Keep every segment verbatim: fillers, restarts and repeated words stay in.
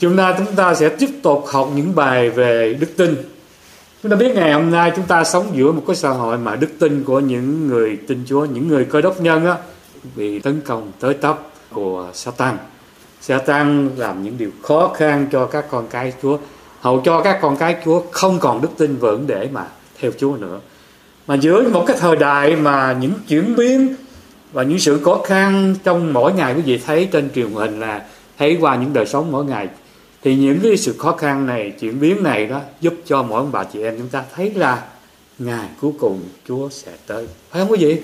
Chúng ta chúng ta sẽ tiếp tục học những bài về đức tin. Chúng ta biết ngày hôm nay chúng ta sống giữa một cái xã hội mà đức tin của những người tin Chúa, những người Cơ Đốc nhân á, bị tấn công tới tấp của Satan. Satan làm những điều khó khăn cho các con cái Chúa, hầu cho các con cái Chúa không còn đức tin vững để mà theo Chúa nữa. Mà giữa một cái thời đại mà những chuyển biến và những sự khó khăn trong mỗi ngày, quý vị thấy trên truyền hình là thấy qua những đời sống mỗi ngày, thì những cái sự khó khăn này, chuyển biến này đó giúp cho mỗi ông bà chị em chúng ta thấy là ngày cuối cùng Chúa sẽ tới, phải không quý vị?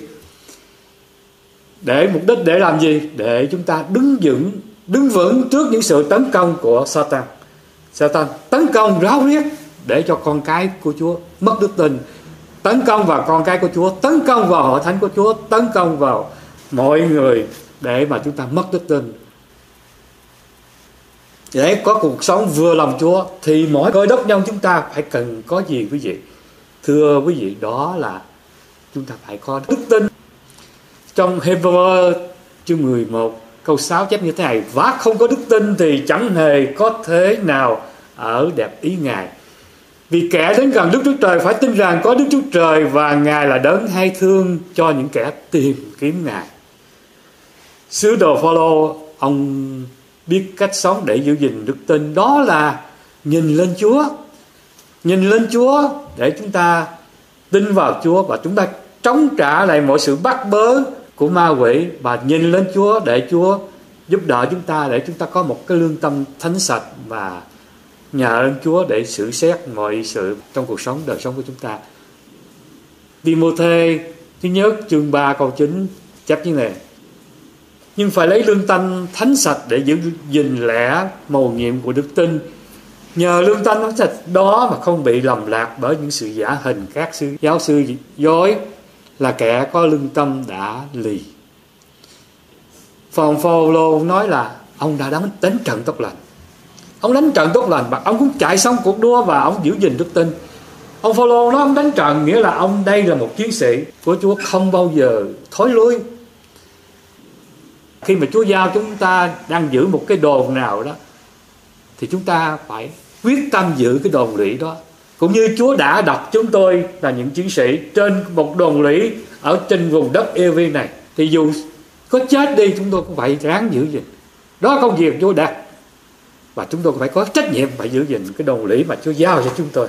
Để mục đích để làm gì? Để chúng ta đứng vững, đứng vững trước những sự tấn công của Satan. Satan tấn công ráo riết để cho con cái của Chúa mất đức tin, tấn công vào con cái của Chúa, tấn công vào hội thánh của Chúa, tấn công vào mọi người để mà chúng ta mất đức tin. Để có cuộc sống vừa lòng Chúa thì mỗi Cơ Đốc nhân chúng ta phải cần có gì quý vị? Thưa quý vị, đó là chúng ta phải có đức tin. Trong Hebrew chương mười một câu sáu chép như thế này: và không có đức tin thì chẳng hề có thế nào ở đẹp ý Ngài. Vì kẻ đến gần Đức Chúa Trời phải tin rằng có Đức Chúa Trời và Ngài là đấng hay thương cho những kẻ tìm kiếm Ngài. Sứ đồ Phaolô, ông biết cách sống để giữ gìn đức tin, đó là nhìn lên Chúa. Nhìn lên Chúa để chúng ta tin vào Chúa và chúng ta chống trả lại mọi sự bắt bớ của ma quỷ, và nhìn lên Chúa để Chúa giúp đỡ chúng ta, để chúng ta có một cái lương tâm thánh sạch và nhờ ơn Chúa để xử xét mọi sự trong cuộc sống, đời sống của chúng ta. Ti-mô-thê thứ nhất chương ba câu chín chép như này: nhưng phải lấy lương tâm thánh sạch để giữ gìn lẽ mầu nhiệm của đức tin, nhờ lương tâm thánh sạch đó mà không bị lầm lạc bởi những sự giả hình các sư giáo sư dối, là kẻ có lương tâm đã lì. Phòng Phaolô nói là ông đã đánh, đánh trận tốt lành. Ông đánh trận tốt lành và ông cũng chạy xong cuộc đua và ông giữ gìn đức tin. Ông Phaolô nói ông đánh trận nghĩa là ông đây là một chiến sĩ của Chúa, không bao giờ thối lui. Khi mà Chúa giao chúng ta đang giữ một cái đồn nào đó thì chúng ta phải quyết tâm giữ cái đồn lũy đó. Cũng như Chúa đã đặt chúng tôi là những chiến sĩ trên một đồn lũy ở trên vùng đất e vê này, thì dù có chết đi chúng tôi cũng phải ráng giữ gìn. Đó là công việc Chúa đặt, và chúng tôi phải có trách nhiệm phải giữ gìn cái đồn lũy mà Chúa giao cho chúng tôi.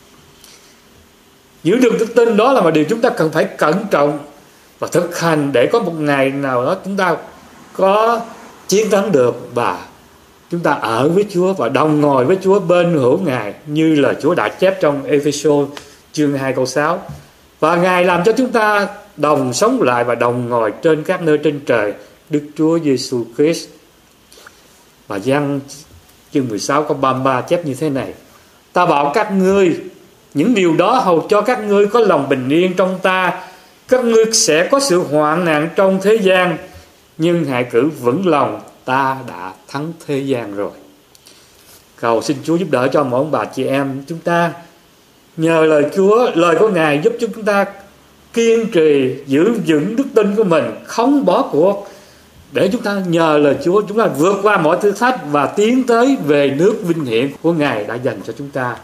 Giữ được đức tin đó là một điều chúng ta cần phải cẩn trọng và thực hành, để có một ngày nào đó chúng ta có chiến thắng được và chúng ta ở với Chúa và đồng ngồi với Chúa bên hữu Ngài, như là Chúa đã chép trong Ê-phê-sô chương hai câu sáu. Và Ngài làm cho chúng ta đồng sống lại và đồng ngồi trên các nơi trên trời Đức Chúa Giêsu Christ. Và Giăng chương mười sáu câu ba mươi ba chép như thế này: ta bảo các ngươi những điều đó hầu cho các ngươi có lòng bình yên trong ta. Các ngươi sẽ có sự hoạn nạn trong thế gian, nhưng hãy cử vững lòng, ta đã thắng thế gian rồi. Cầu xin Chúa giúp đỡ cho mỗi ông bà chị em chúng ta, nhờ lời Chúa, lời của Ngài giúp chúng ta kiên trì giữ vững đức tin của mình, không bỏ cuộc, để chúng ta nhờ lời Chúa chúng ta vượt qua mọi thử thách và tiến tới về nước vinh hiển của Ngài đã dành cho chúng ta.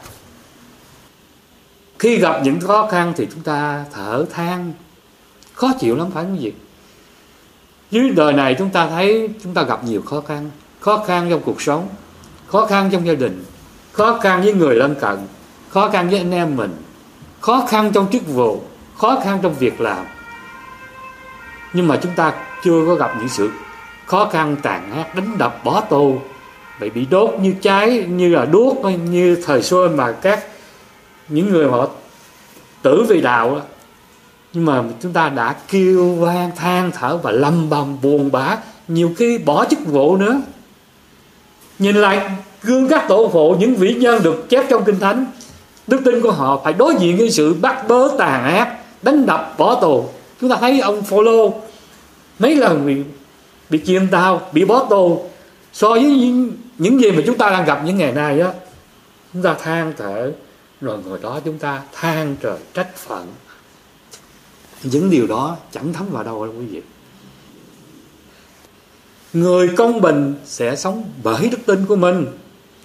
Khi gặp những khó khăn thì chúng ta thở than, khó chịu lắm phải không gì? Dưới đời này chúng ta thấy chúng ta gặp nhiều khó khăn. Khó khăn trong cuộc sống, khó khăn trong gia đình, khó khăn với người lân cận, khó khăn với anh em mình, khó khăn trong chức vụ, khó khăn trong việc làm. Nhưng mà chúng ta chưa có gặp những sự khó khăn tàn ác, đánh đập, bỏ tù, bị bị đốt như cháy, như là đuốc, như thời xưa mà các những người họ tử vì đạo. Nhưng mà chúng ta đã kêu van than thở và lầm bầm buồn bã, nhiều khi bỏ chức vụ nữa. Nhìn lại gương các tổ phụ, những vĩ nhân được chép trong Kinh Thánh, đức tin của họ phải đối diện với sự bắt bớ tàn ác, đánh đập, bỏ tù. Chúng ta thấy ông Phaolô mấy lần bị, bị chìm tàu, bị bỏ tù. So với những, những gì mà chúng ta đang gặp những ngày nay á, chúng ta than thở, rồi ngồi đó chúng ta than trời trách phận. Những điều đó chẳng thấm vào đâu đâu quý vị. Người công bình sẽ sống bởi đức tin của mình.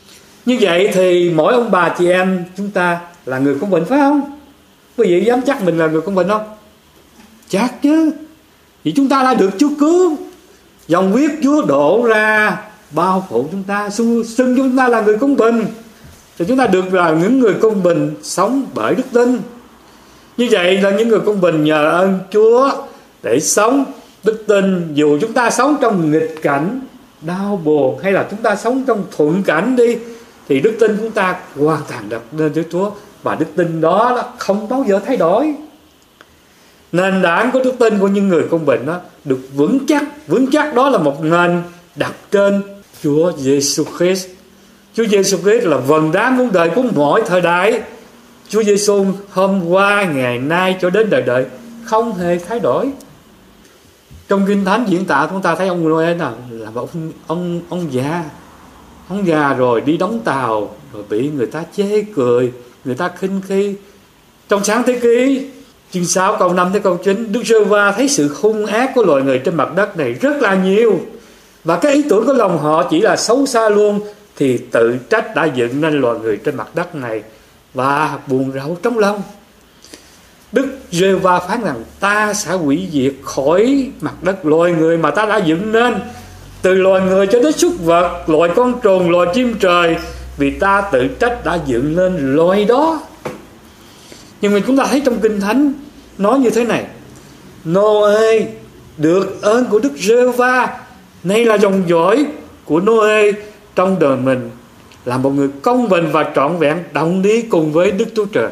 Như vậy thì mỗi ông bà chị em chúng ta là người công bình phải không? Quý vị dám chắc mình là người công bình không? Chắc chứ. Vì chúng ta đã được Chúa cứu, dòng huyết Chúa đổ ra bao phủ chúng ta, xưng chúng ta là người công bình, thì chúng ta được là những người công bình sống bởi đức tin. Như vậy là những người công bình nhờ ơn Chúa để sống đức tin. Dù chúng ta sống trong nghịch cảnh đau buồn hay là chúng ta sống trong thuận cảnh đi, thì đức tin chúng ta hoàn toàn đặt lên với Chúa, và đức tin đó không bao giờ thay đổi. Nền tảng của đức tin của những người công bình đó được vững chắc. Vững chắc đó là một nền đặt trên Chúa Giêsu Christ. Chúa Giêsu Christ là vầng đá muôn đời của mọi thời đại. Chúa Giêsu hôm qua, ngày nay cho đến đời đời không hề thay đổi. Trong Kinh Thánh diễn tả chúng ta thấy ông Noe là, là một ông, ông, ông già. Ông già rồi đi đóng tàu, rồi bị người ta chê cười, người ta khinh khi. Trong Sáng Thế Ký chương sáu câu năm tới câu chín, Đức Giê-hô-va thấy sự hung ác của loài người trên mặt đất này rất là nhiều, và cái ý tưởng của lòng họ chỉ là xấu xa luôn, thì tự trách đã dựng nên loài người trên mặt đất này, và buồn rầu trong lòng. Đức Giê-hô-va phán rằng ta sẽ hủy diệt khỏi mặt đất loài người mà ta đã dựng nên, từ loài người cho đến súc vật, loài con trùng, loài chim trời, vì ta tự trách đã dựng nên loài đó. Nhưng mà chúng ta thấy trong Kinh Thánh nói như thế này: Nô-ê được ơn của Đức Giê-hô-va, nay là dòng dõi của Nô-ê trong đời mình, là một người công bình và trọn vẹn, đồng đi cùng với Đức Chúa Trời.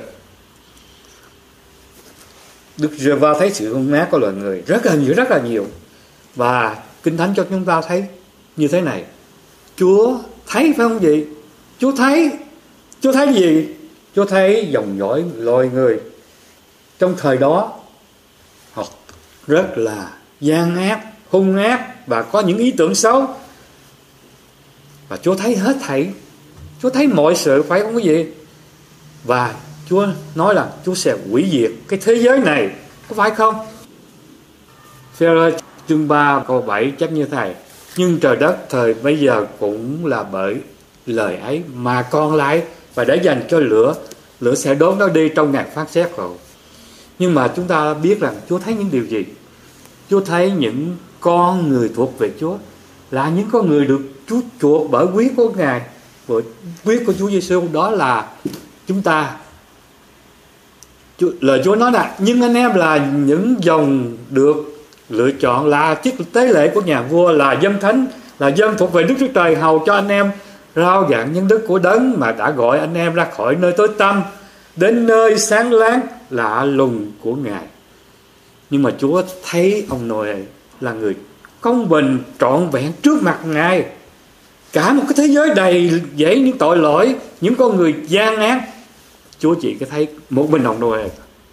Đức Giê-hô-va thấy sự hung ác của loài người rất là nhiều, rất là nhiều. Và Kinh Thánh cho chúng ta thấy như thế này: Chúa thấy, phải không vậy? Chúa thấy. Chúa thấy gì? Chúa thấy dòng dõi loài người trong thời đó họ rất là gian ác, hung ác và có những ý tưởng xấu. Và Chúa thấy hết thảy. Chúa thấy mọi sự, phải không quý vị? Và Chúa nói là Chúa sẽ hủy diệt cái thế giới này, có phải không? Phê-rơ chương ba câu bảy chép như thế này: nhưng trời đất thời bây giờ cũng là bởi lời ấy mà còn lại, và để dành cho lửa, lửa sẽ đốt nó đi trong ngày phán xét rồi. Nhưng mà chúng ta biết rằng Chúa thấy những điều gì? Chúa thấy những con người thuộc về Chúa, là những con người được Chúa chuộc bởi huyết của Ngài, bởi huyết của Chúa Giêsu. Đó là chúng ta. Chúa, lời Chúa nói là nhưng anh em là những dòng được lựa chọn, là chức tế lễ của nhà vua, là dân thánh, là dân thuộc về Đức Chúa Trời, hầu cho anh em rao giảng nhân đức của Đấng mà đã gọi anh em ra khỏi nơi tối tăm đến nơi sáng láng lạ lùng của Ngài. Nhưng mà Chúa thấy ông Noe là người công bình trọn vẹn trước mặt Ngài. Cả một cái thế giới đầy dẫy những tội lỗi, những con người gian ác, Chúa chỉ có thấy một mình ông Noe.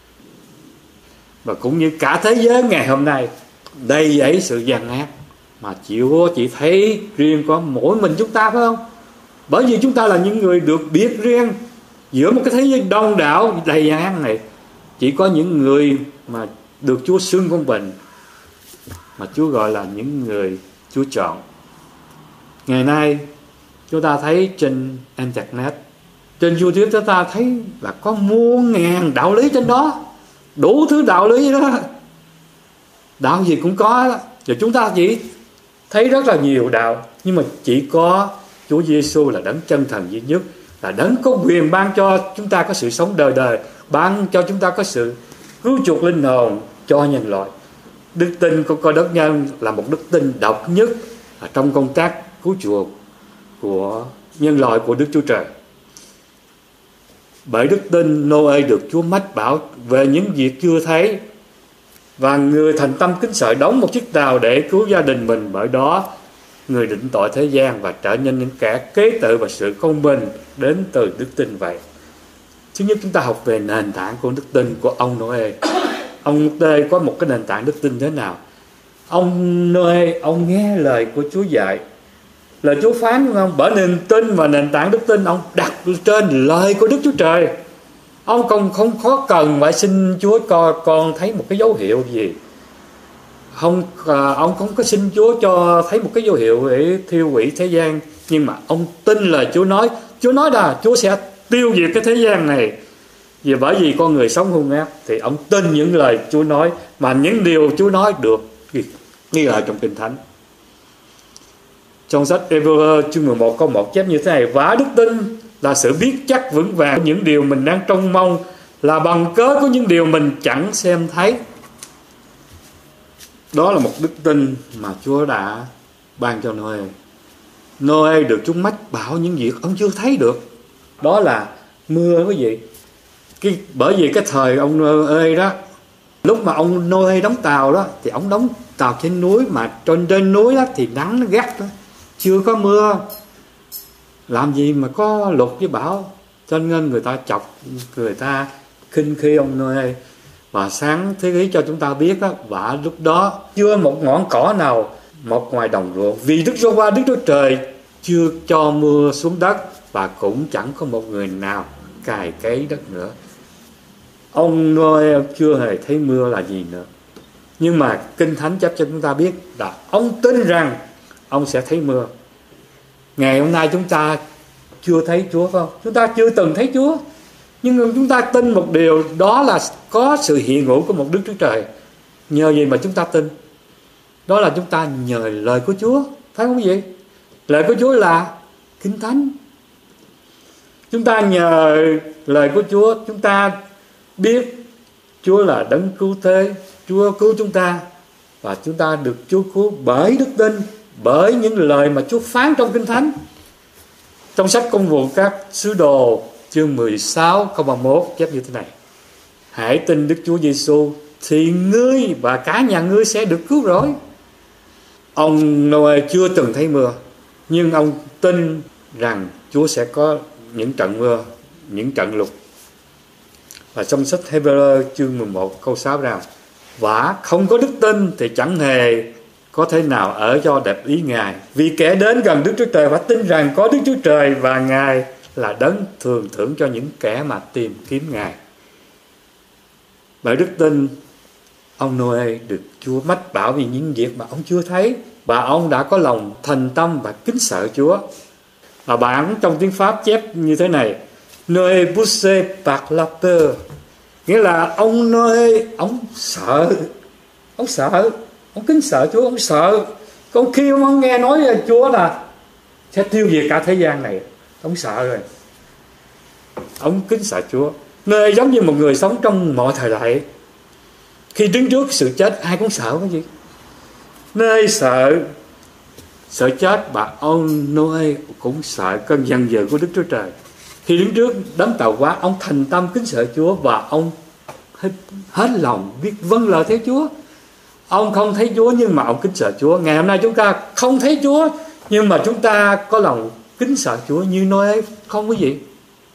Và cũng như cả thế giới ngày hôm nay đầy dẫy sự gian ác, mà Chúa chỉ thấy riêng có mỗi mình chúng ta, phải không? Bởi vì chúng ta là những người được biệt riêng giữa một cái thế giới đông đảo đầy gian ác này. Chỉ có những người mà được Chúa xưng công bình, mà Chúa gọi là những người Chúa chọn. Ngày nay chúng ta thấy trên internet, trên YouTube, chúng ta thấy là có muôn ngàn đạo lý trên đó, đủ thứ đạo lý đó, đạo gì cũng có đó. Và chúng ta chỉ thấy rất là nhiều đạo, nhưng mà chỉ có Chúa Giêsu là đấng chân thần duy nhất, là đấng có quyền ban cho chúng ta có sự sống đời đời, ban cho chúng ta có sự cứu chuộc linh hồn cho nhân loại. Đức tin của Cơ Đốc nhân là một đức tin độc nhất ở trong công tác cứu chuộc của nhân loại của Đức Chúa Trời. Bởi đức tin, Nô-ê được Chúa mách bảo về những việc chưa thấy, và người thành tâm kính sợ đóng một chiếc tàu để cứu gia đình mình. Bởi đó người định tội thế gian và trở nên những kẻ kế tự và sự công bình đến từ đức tin vậy. Thứ nhất, chúng ta học về nền tảng của đức tin của ông Nô-ê. Ông Nô-ê có một cái nền tảng đức tin thế nào? Ông Nô-ê, ông nghe lời của Chúa dạy, lời Chúa phán, đúng không? Bởi nền tin và nền tảng đức tin ông đặt trên lời của Đức Chúa Trời. Ông không không khó cần phải xin Chúa cho con thấy một cái dấu hiệu gì. Không, ông không có xin Chúa cho thấy một cái dấu hiệu để thiêu hủy thế gian, nhưng mà ông tin lời Chúa nói, Chúa nói là Chúa sẽ tiêu diệt cái thế gian này, vì bởi vì con người sống hung ác. Thì ông tin những lời Chúa nói, mà những điều Chúa nói được ghi, ghi lại trong Kinh Thánh. Trong sách Ê-vơ chương mười một câu một chép như thế này: và đức tin là sự biết chắc vững vàng những điều mình đang trông mong, là bằng cớ của những điều mình chẳng xem thấy. Đó là một đức tin mà Chúa đã ban cho Noe. Noe được Chúa mách bảo những việc ông chưa thấy được. Đó là mưa quý vị. Cái, bởi vì cái thời ông Noe đó, lúc mà ông Noe đóng tàu đó, thì ông đóng tàu trên núi, mà trên trên núi đó thì nắng nó gắt đó, chưa có mưa, làm gì mà có lụt với bão. Cho nên người ta chọc, người ta khinh khi ông Noe. Và sáng thế ký cho chúng ta biết đó, và lúc đó chưa một ngọn cỏ nào mọc ngoài đồng ruộng, vì Đức Giê-hô-va Đức Chúa Trời chưa cho mưa xuống đất, và cũng chẳng có một người nào cày cấy đất nữa. Ông Noe chưa hề thấy mưa là gì nữa, nhưng mà Kinh Thánh chép cho chúng ta biết là ông tin rằng ông sẽ thấy mưa. Ngày hôm nay chúng ta chưa thấy Chúa, phải không? Chúng ta chưa từng thấy Chúa, nhưng chúng ta tin một điều, đó là có sự hiện hữu của một Đức Chúa Trời. Nhờ gì mà chúng ta tin? Đó là chúng ta nhờ lời của Chúa, phải không quý vị? Lời của Chúa là Kinh Thánh. Chúng ta nhờ lời của Chúa, chúng ta biết Chúa là đấng cứu thế, Chúa cứu chúng ta, và chúng ta được Chúa cứu bởi đức tin, bởi những lời mà Chúa phán trong Kinh Thánh. Trong sách Công vụ các sứ đồ chương mười sáu câu ba mươi mốt chép như thế này: hãy tin Đức Chúa Giêsu thì ngươi và cả nhà ngươi sẽ được cứu rỗi. Ông Noe chưa từng thấy mưa, nhưng ông tin rằng Chúa sẽ có những trận mưa, những trận lụt. Và trong sách Hê-bơ-rơ chương mười một câu sáu rằng: và không có đức tin thì chẳng hề có thể nào ở cho đẹp ý Ngài, vì kẻ đến gần Đức Chúa Trời phải tin rằng có Đức Chúa Trời, và Ngài là đấng thường thưởng cho những kẻ mà tìm kiếm Ngài. Bởi đức tin, ông Noe được Chúa mách bảo vì những việc mà ông chưa thấy, và ông đã có lòng thành tâm và kính sợ Chúa. Và bản trong tiếng Pháp chép như thế này: Noe poussé par la peur, nghĩa là ông Noe, ông sợ, ông sợ, ông kính sợ Chúa, ông sợ. Còn khi ông nghe nói là Chúa là sẽ tiêu diệt cả thế gian này, ông sợ rồi, ông kính sợ Chúa. Noe giống như một người sống trong mọi thời đại, khi đứng trước sự chết ai cũng sợ cái gì. Noe sợ, sợ chết, và ông Noe cũng sợ cơn giận dữ của Đức Chúa Trời. Khi đứng trước đấng tạo hóa, ông thành tâm kính sợ Chúa, và ông hết, hết lòng biết vâng lời theo Chúa. Ông không thấy Chúa nhưng mà ông kính sợ Chúa. Ngày hôm nay chúng ta không thấy Chúa, nhưng mà chúng ta có lòng kính sợ Chúa như Noe, không quý vị?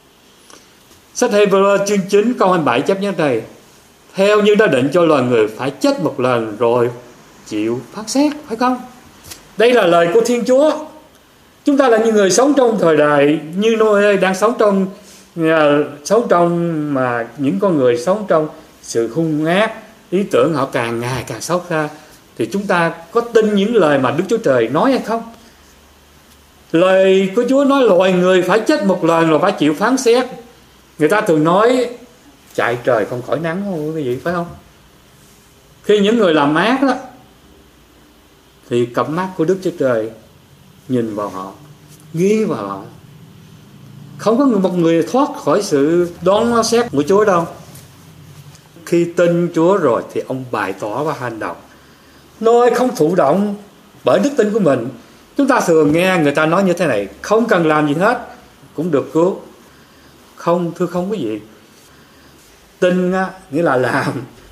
Sách Hê-bơ-rơ chương chín câu hai mươi bảy chép như thế này: theo như đã định cho loài người phải chết một lần rồi chịu phán xét, phải không? Đây là lời của Thiên Chúa. Chúng ta là những người sống trong thời đại như Noe, đang sống trong uh, sống trong mà những con người sống trong sự hung ác, ý tưởng họ càng ngày càng xấu xa. Thì chúng ta có tin những lời mà Đức Chúa Trời nói hay không? Lời của Chúa nói loài người phải chết một lần rồi phải chịu phán xét. Người ta thường nói chạy trời không khỏi nắng, không cái gì, phải không? Khi những người làm ác đó, thì cặp mắt của Đức Chúa Trời nhìn vào họ, ghi vào họ. Không có một người thoát khỏi sự đoán xét của Chúa đâu. Khi tin Chúa rồi thì ông bày tỏ và hành động. Noe không thụ động bởi đức tin của mình. Chúng ta thường nghe người ta nói như thế này: không cần làm gì hết cũng được cứu. Không, thưa không quý vị. Tin á, nghĩa là làm.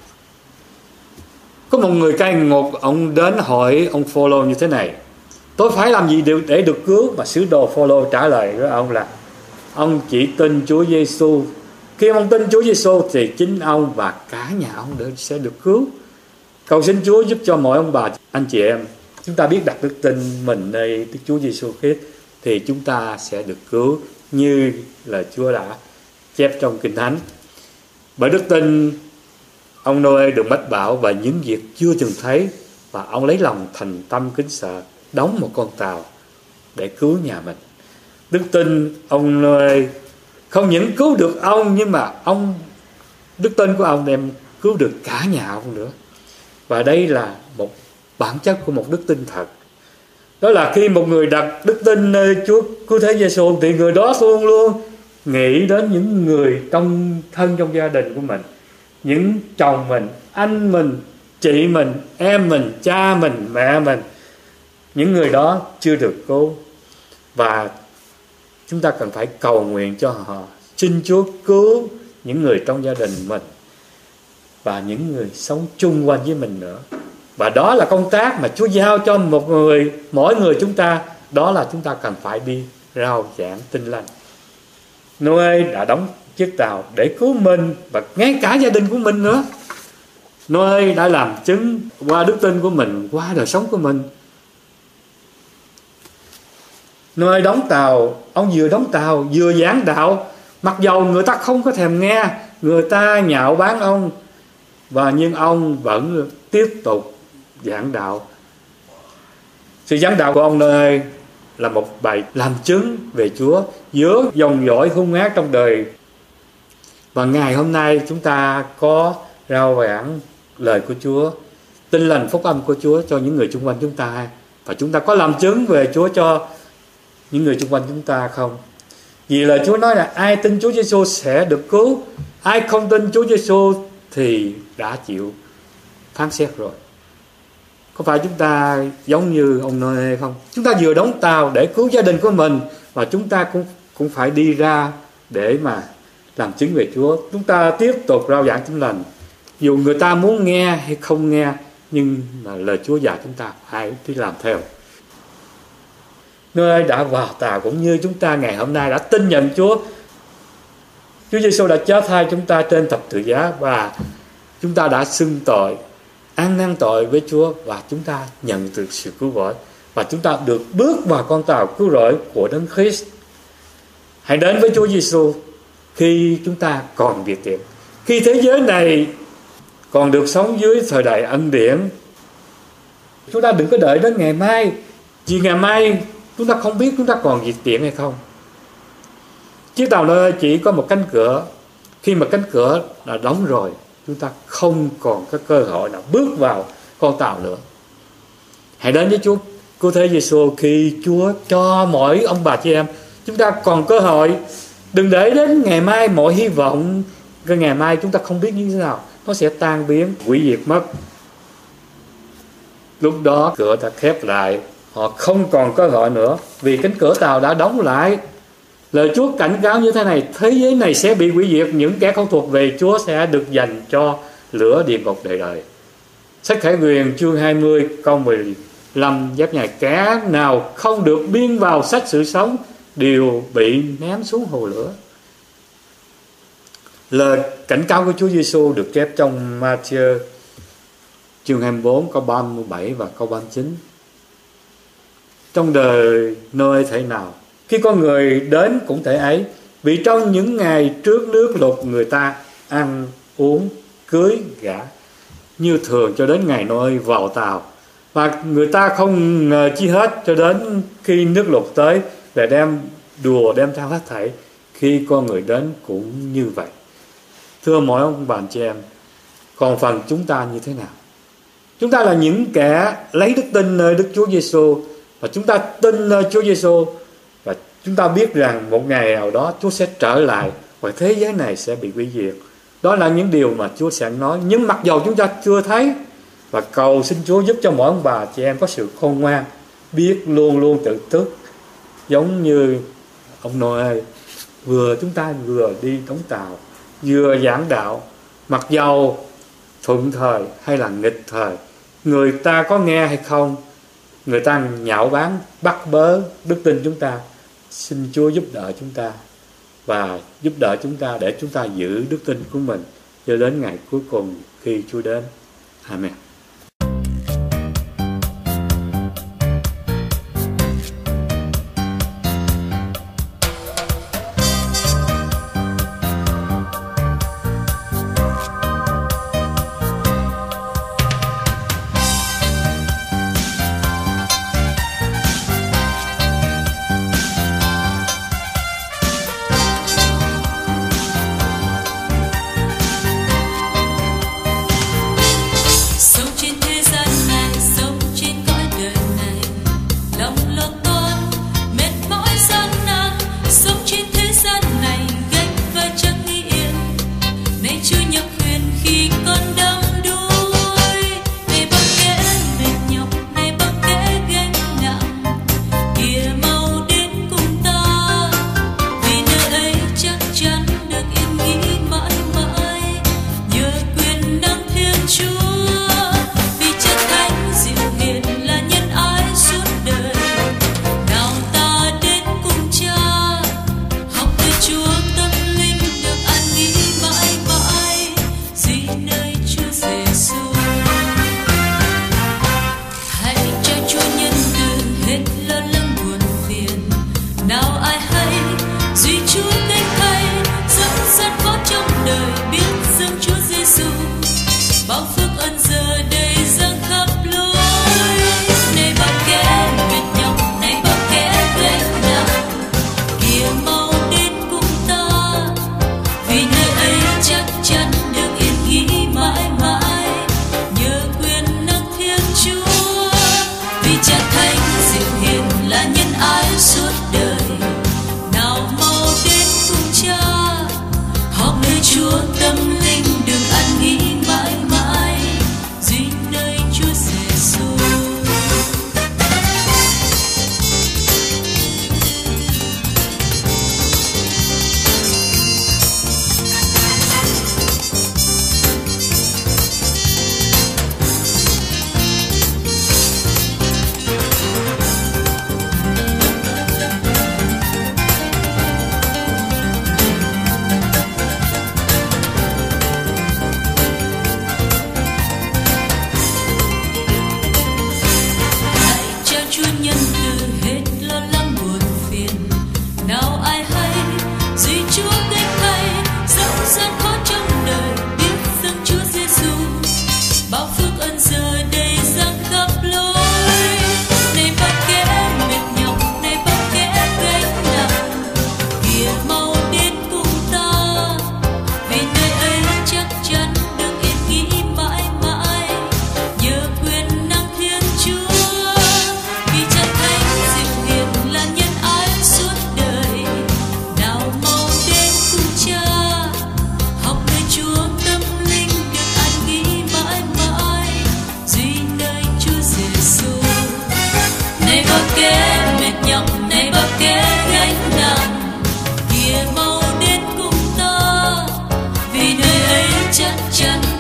Có một người cai ngục, ông đến hỏi ông Phô-lô như thế này: tôi phải làm gì để được cứu? Mà sứ đồ Phô-lô trả lời với ông là: ông chỉ tin Chúa Giêsu. Khi ông tin Chúa Giêsu thì chính ông và cả nhà ông sẽ được cứu. Cầu xin Chúa giúp cho mỗi ông bà, anh chị em, chúng ta biết đặt đức tin mình nơi Đức Chúa Giêsu Christ thì chúng ta sẽ được cứu như là Chúa đã chép trong Kinh Thánh. Bởi đức tin, ông Noe được mách bảo và những việc chưa từng thấy, và ông lấy lòng thành tâm kính sợ, đóng một con tàu để cứu nhà mình. Đức tin ông Noe không những cứu được ông, nhưng mà ông đức tin của ông đem cứu được cả nhà ông nữa. Và đây là một bản chất của một đức tin thật. Đó là khi một người đặt đức tin nơi Chúa cứu thế Giêsu thì người đó luôn luôn nghĩ đến những người trong thân trong gia đình của mình, những chồng mình, anh mình, chị mình, em mình, cha mình, mẹ mình, những người đó chưa được cứu. Và chúng ta cần phải cầu nguyện cho họ, xin Chúa cứu những người trong gia đình mình và những người sống chung quanh với mình nữa. Và đó là công tác mà Chúa giao cho một người, mỗi người chúng ta. Đó là chúng ta cần phải đi rao giảng tin lành. Noe đã đóng chiếc tàu để cứu mình và ngay cả gia đình của mình nữa. Noe đã làm chứng qua đức tin của mình, qua đời sống của mình. Noe đóng tàu, ông vừa đóng tàu vừa giảng đạo, mặc dầu người ta không có thèm nghe, người ta nhạo báng ông, và nhưng ông vẫn tiếp tục giảng đạo. Sự giảng đạo của ông Noe là một bài làm chứng về Chúa giữa dòng dõi hung ác trong đời. Và ngày hôm nay chúng ta có rao giảng lời của Chúa, tin lành phúc âm của Chúa cho những người xung quanh chúng ta, và chúng ta có làm chứng về Chúa cho những người xung quanh chúng ta không? Vì lời Chúa nói là ai tin Chúa Giêsu sẽ được cứu, ai không tin Chúa Giêsu thì đã chịu phán xét rồi. Có phải chúng ta giống như ông Noe không? Chúng ta vừa đóng tàu để cứu gia đình của mình, và chúng ta cũng cũng phải đi ra để mà làm chứng về Chúa. Chúng ta tiếp tục rao giảng tin lành, dù người ta muốn nghe hay không nghe, nhưng mà lời Chúa dạy chúng ta phải đi làm theo. Noe đã vào tàu cũng như chúng ta ngày hôm nay đã tin nhận Chúa. Chúa Giêsu đã chết thay chúng ta trên thập tự giá, và chúng ta đã xưng tội, ăn năn tội với Chúa, và chúng ta nhận được sự cứu rỗi, và chúng ta được bước vào con tàu cứu rỗi của Đấng Christ. Hãy đến với Chúa Giêsu khi chúng ta còn việt tiện, khi thế giới này còn được sống dưới thời đại ân điển. Chúng ta đừng có đợi đến ngày mai, vì ngày mai chúng ta không biết chúng ta còn việt tiện hay không. Chiếc tàu nơi chỉ có một cánh cửa, khi mà cánh cửa đã đóng rồi, chúng ta không còn có cơ hội nào bước vào con tàu nữa. Hãy đến với Chúa cứu thế Giêsu khi Chúa cho mỗi ông bà chị em chúng ta còn cơ hội. Đừng để đến ngày mai mọi hy vọng, cái ngày mai chúng ta không biết như thế nào, nó sẽ tan biến, hủy diệt mất. Lúc đó cửa đã khép lại, họ không còn cơ hội nữa, vì cánh cửa tàu đã đóng lại. Lời Chúa cảnh cáo như thế này: thế giới này sẽ bị hủy diệt, những kẻ không thuộc về Chúa sẽ được dành cho lửa địa ngục đời đời. Sách Khải Huyền chương hai mươi câu mười lăm chép nhài: kẻ nào không được biên vào sách sự sống đều bị ném xuống hồ lửa. Lời cảnh cáo của Chúa Giêsu được chép trong Ma-thi-ơ chương hai mươi bốn câu ba mươi bảy và câu ba mươi chín. Trong đời nơi thể nào, khi con người đến cũng thể ấy, vì trong những ngày trước nước lụt người ta ăn uống cưới gả như thường cho đến ngày Noe vào tàu, và người ta không ngờ chi hết cho đến khi nước lụt tới để đem đùa đem theo hết thảy. Khi con người đến cũng như vậy. Thưa mỗi ông bà chị em, còn phần chúng ta như thế nào? Chúng ta là những kẻ lấy đức tin nơi Đức Chúa Giêsu, và chúng ta tin nơi Chúa Giêsu, và chúng ta biết rằng một ngày nào đó Chúa sẽ trở lại và thế giới này sẽ bị hủy diệt. Đó là những điều mà Chúa sẽ nói, nhưng mặc dầu chúng ta chưa thấy. Và cầu xin Chúa giúp cho mỗi ông bà chị em có sự khôn ngoan, biết luôn luôn tự thức, giống như ông Noe, vừa chúng ta vừa đi đóng tàu, vừa giảng đạo, mặc dầu thuận thời hay là nghịch thời, người ta có nghe hay không, người ta nhạo báng bắt bớ đức tin chúng ta. Xin Chúa giúp đỡ chúng ta, và giúp đỡ chúng ta để chúng ta giữ đức tin của mình cho đến ngày cuối cùng khi Chúa đến. Amen. ái suốt đời. Nào mau đến cùng Cha, học nơi Chúa tâm linh đừng an nghỉ mãi mãi, duy nơi Chúa Giêsu. Chắc chắn